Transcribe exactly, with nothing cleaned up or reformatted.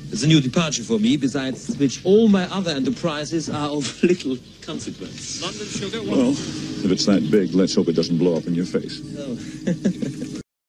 It's a new departure for me, besides which all my other enterprises are of little consequence. London Sugar. Well, if it's that big, let's hope it doesn't blow up in your face. Oh.